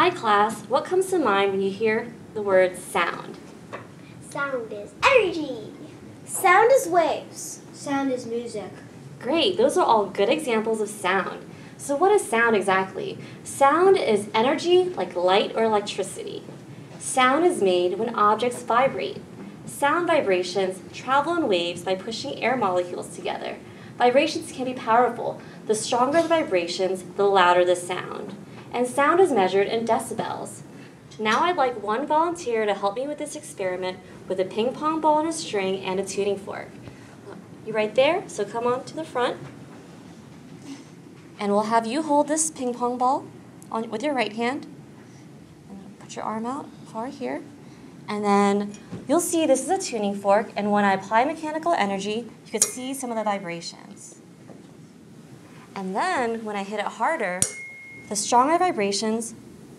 Hi class, what comes to mind when you hear the word sound? Sound is energy. Sound is waves. Sound is music. Great, those are all good examples of sound. So what is sound exactly? Sound is energy like light or electricity. Sound is made when objects vibrate. Sound vibrations travel in waves by pushing air molecules together. Vibrations can be powerful. The stronger the vibrations, the louder the sound. And sound is measured in decibels. Now I'd like one volunteer to help me with this experiment with a ping pong ball and a string and a tuning fork. You right there? So come on to the front. And we'll have you hold this ping pong ball with your right hand. And put your arm out far here. And then you'll see this is a tuning fork, and when I apply mechanical energy, you can see some of the vibrations. And then when I hit it harder, the stronger the vibrations,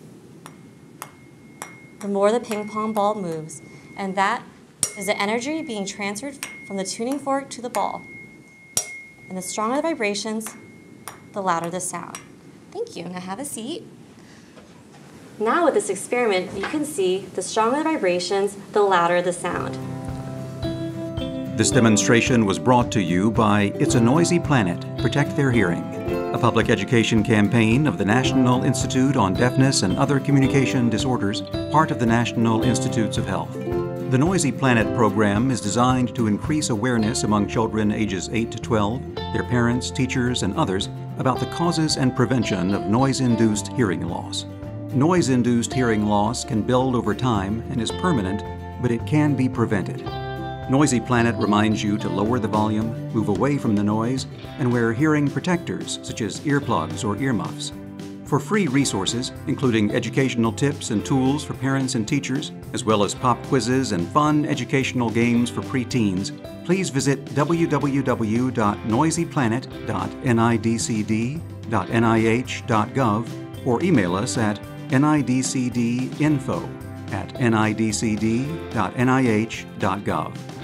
the more the ping pong ball moves. And that is the energy being transferred from the tuning fork to the ball. And the stronger the vibrations, the louder the sound. Thank you. Now have a seat. Now with this experiment, you can see the stronger the vibrations, the louder the sound. This demonstration was brought to you by It's a Noisy Planet, Protect Their Hearing, a public education campaign of the National Institute on Deafness and Other Communication Disorders, part of the National Institutes of Health. The Noisy Planet program is designed to increase awareness among children ages 8 to 12, their parents, teachers, and others about the causes and prevention of noise-induced hearing loss. Noise-induced hearing loss can build over time and is permanent, but it can be prevented. Noisy Planet reminds you to lower the volume, move away from the noise, and wear hearing protectors such as earplugs or earmuffs. For free resources, including educational tips and tools for parents and teachers, as well as pop quizzes and fun educational games for preteens, please visit www.noisyplanet.nidcd.nih.gov or email us at nidcdinfo@nidcd.nih.gov.